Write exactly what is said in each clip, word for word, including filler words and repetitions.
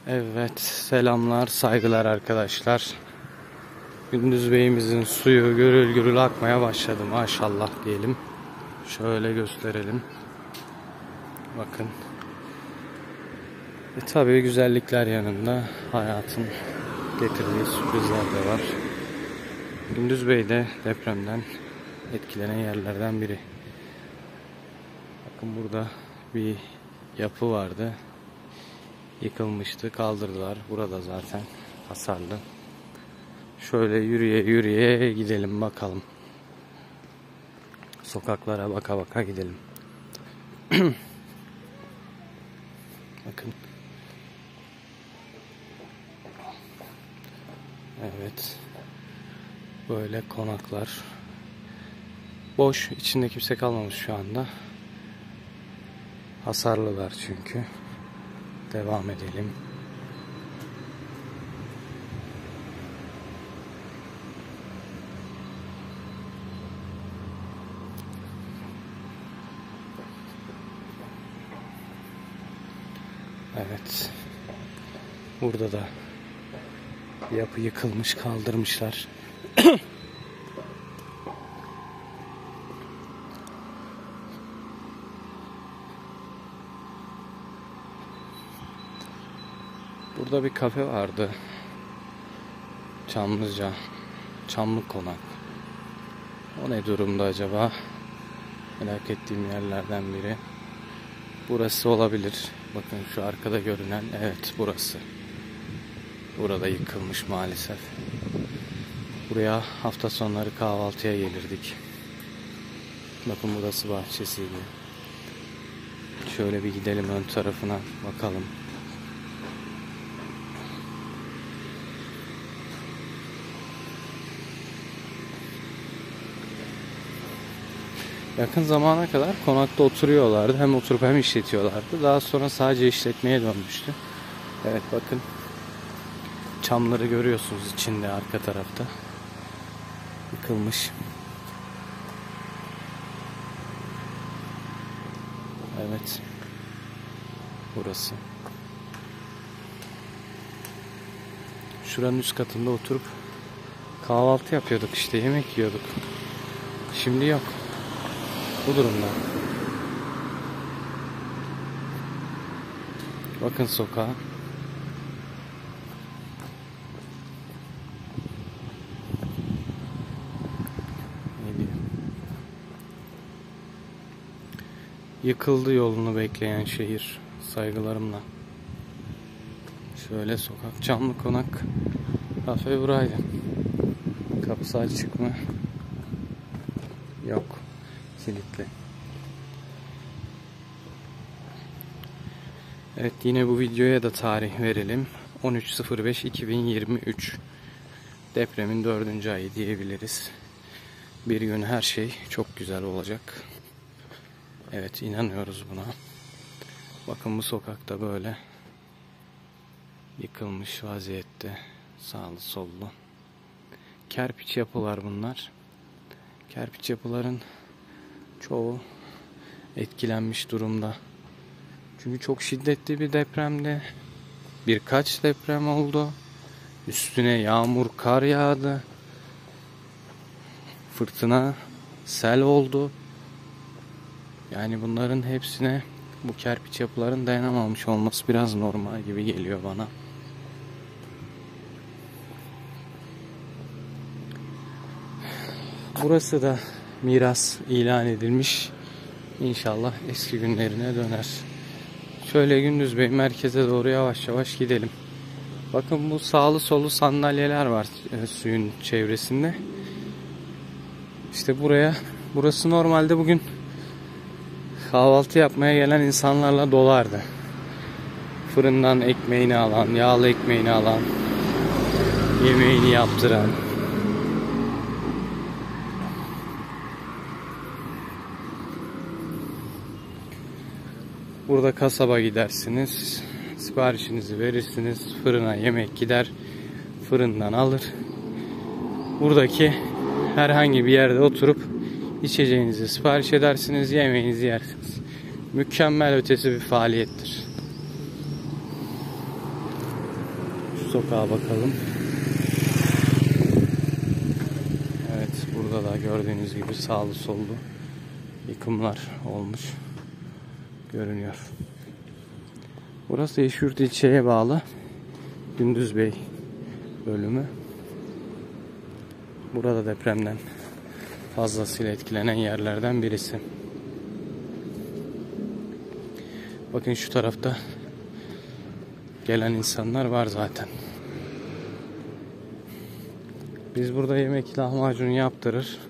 Evet, selamlar, saygılar arkadaşlar. Gündüz Bey'imizin suyu gürül gürül akmaya başladı maşallah diyelim. Şöyle gösterelim. Bakın. E tabii güzellikler yanında hayatın getirdiği sürprizler de var. Gündüz Bey de depremden etkilenen yerlerden biri. Bakın burada bir yapı vardı. Yıkılmıştı, kaldırdılar. Burada zaten hasarlı. Şöyle yürüye yürüye gidelim bakalım. Sokaklara baka baka gidelim. Bakın. Evet. Böyle konaklar. Boş. İçinde kimse kalmamış şu anda. Hasarlılar çünkü. Devam edelim. Evet. Burada da yapı yıkılmış, kaldırmışlar. Burada bir kafe vardı. Çamlıca. Çamlı Konak. O ne durumda acaba? Merak ettiğim yerlerden biri. Burası olabilir. Bakın şu arkada görünen. Evet, burası. Burada yıkılmış maalesef. Buraya hafta sonları kahvaltıya gelirdik. Bakın burası bahçesiydi. Şöyle bir gidelim ön tarafına bakalım. Yakın zamana kadar konakta oturuyorlardı. Hem oturup hem işletiyorlardı. Daha sonra sadece işletmeye dönmüştü. Evet bakın. Çamları görüyorsunuz içinde arka tarafta. Yıkılmış. Evet. Burası. Şuranın üst katında oturup kahvaltı yapıyorduk işte. Yemek yiyorduk. Şimdi yok. Bu durumda. Bakın sokağa. Yıkıldı yolunu bekleyen şehir. Saygılarımla. Şöyle sokak. Çamlı Konak. Kafe buraydı. Kapısı açık mı? Yok. Kilitli. Evet, yine bu videoya da tarih verelim. on üç sıfır beş iki bin yirmi üç. Depremin dördüncü ayı diyebiliriz. Bir gün her şey çok güzel olacak. Evet, inanıyoruz buna. Bakın bu sokakta böyle yıkılmış vaziyette. Sağlı sollu. Kerpiç yapılar bunlar. Kerpiç yapıların çoğu etkilenmiş durumda. Çünkü çok şiddetli bir depremde birkaç deprem oldu. Üstüne yağmur, kar yağdı. Fırtına, sel oldu. Yani bunların hepsine bu kerpiç yapıların dayanamamış olması biraz normal gibi geliyor bana. Burası da miras ilan edilmiş. İnşallah eski günlerine döner. Şöyle Gündüz Bey merkeze doğru yavaş yavaş gidelim. Bakın bu sağlı solu sandalyeler var e, suyun çevresinde. İşte buraya, burası normalde bugün kahvaltı yapmaya gelen insanlarla dolardı. Fırından ekmeğini alan, yağlı ekmeğini alan, yemeğini yaptıran. Burada kasaba gidersiniz, siparişinizi verirsiniz, fırına yemek gider, fırından alır. Buradaki herhangi bir yerde oturup içeceğinizi sipariş edersiniz, yemeğinizi yersiniz. Mükemmel ötesi bir faaliyettir. Şu sokağa bakalım. Evet, burada da gördüğünüz gibi sağlı sollu yıkımlar olmuş görünüyor. Burası Yeşilyurt ilçeye bağlı Gündüzbey bölümü. Burada depremden fazlasıyla etkilenen yerlerden birisi. Bakın şu tarafta gelen insanlar var zaten. Biz burada yemek lahmacun yaptırır.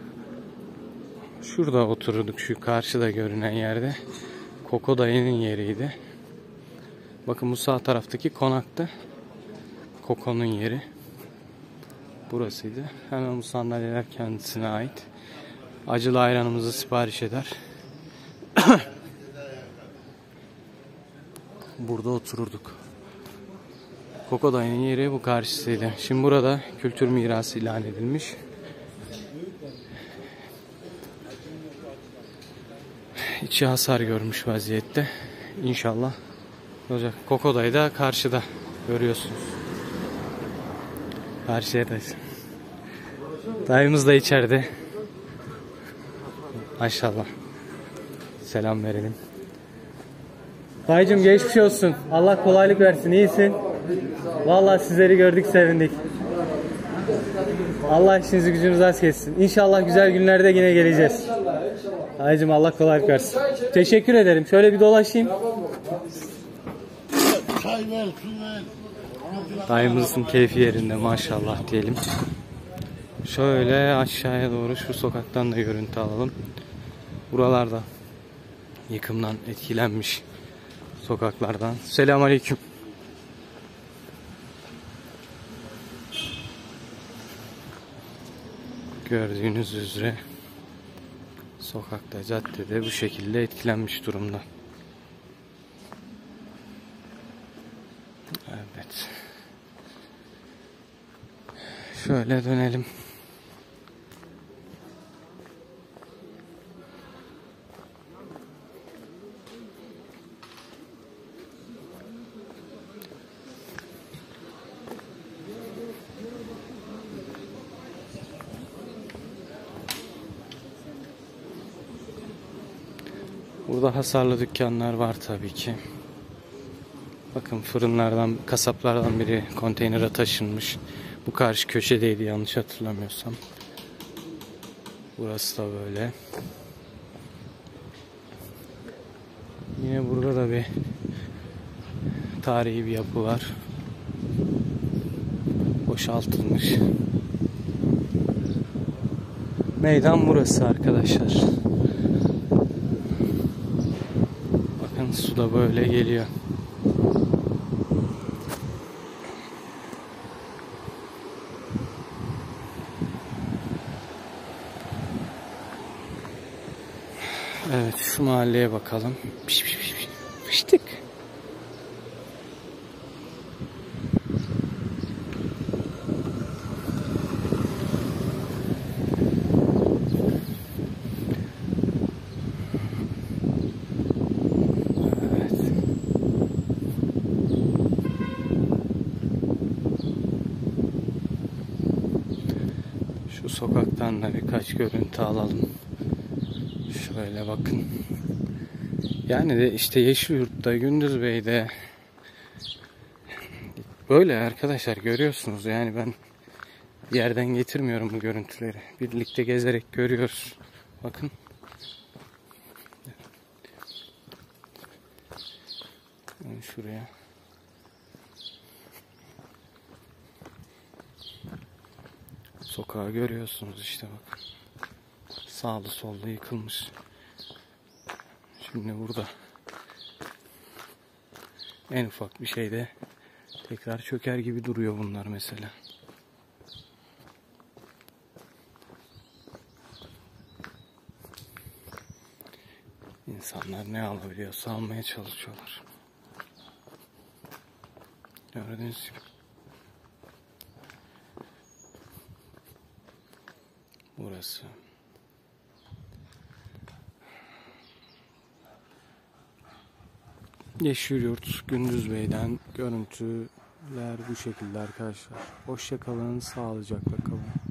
Şurada oturduk, şu karşıda görünen yerde. Koko dayının yeriydi. Bakın bu sağ taraftaki konaktı. Koko'nun yeri. Burasıydı. Hemen bu sandalyeler kendisine ait. Acılı ayranımızı sipariş eder. Burada otururduk. Koko dayının yeri bu karşısıydı. Şimdi burada kültür mirası ilan edilmiş. İçi hasar görmüş vaziyette. İnşallah olacak. Koko dayı da karşıda görüyorsunuz. Karşıya dayı. Dayımız da içeride. Maşallah. Selam verelim. Dayıcım geçmiş olsun. Allah kolaylık versin. İyisin. Vallahi sizleri gördük, sevindik. Allah işinizi gücünüzü rast etsin. İnşallah güzel günlerde yine geleceğiz. Dayıcım Allah kolaylık versin. Teşekkür ederim. Şöyle bir dolaşayım. Dayımızın keyfi yerinde maşallah diyelim. Şöyle aşağıya doğru şu sokaktan da görüntü alalım. Buralarda yıkımdan etkilenmiş sokaklardan. Selamünaleyküm. Gördüğünüz üzere sokakta, caddede bu şekilde etkilenmiş durumda. Evet. Şöyle dönelim. Burada hasarlı dükkanlar var tabii ki. Bakın fırınlardan, kasaplardan biri konteynere taşınmış. Bu karşı köşedeydi yanlış hatırlamıyorsam. Burası da böyle. Yine burada da bir tarihi bir yapı var. Boşaltılmış. Meydan burası arkadaşlar. Bakın su da böyle geliyor. Evet, şu mahalleye bakalım. Piş piş piş piş. Fıştık. Evet. Şu sokaktan da birkaç görüntü alalım. Şöyle bakın. Yani de işte Yeşilyurt'ta, Gündüzbey'de böyle arkadaşlar, görüyorsunuz. Yani ben yerden getirmiyorum bu görüntüleri. Birlikte gezerek görüyoruz. Bakın. Yani şuraya. Sokağı görüyorsunuz işte bakın. Sağlı sollu yıkılmış. Şimdi burada en ufak bir şeyde tekrar çöker gibi duruyor bunlar mesela. İnsanlar ne alabiliyorsa almaya çalışıyorlar. Gördüğünüz gibi. Burası. Yeşilyurt, Gündüzbey'den görüntü bu şekilde arkadaşlar. Hoşça kalın, sağlıcakla kalın.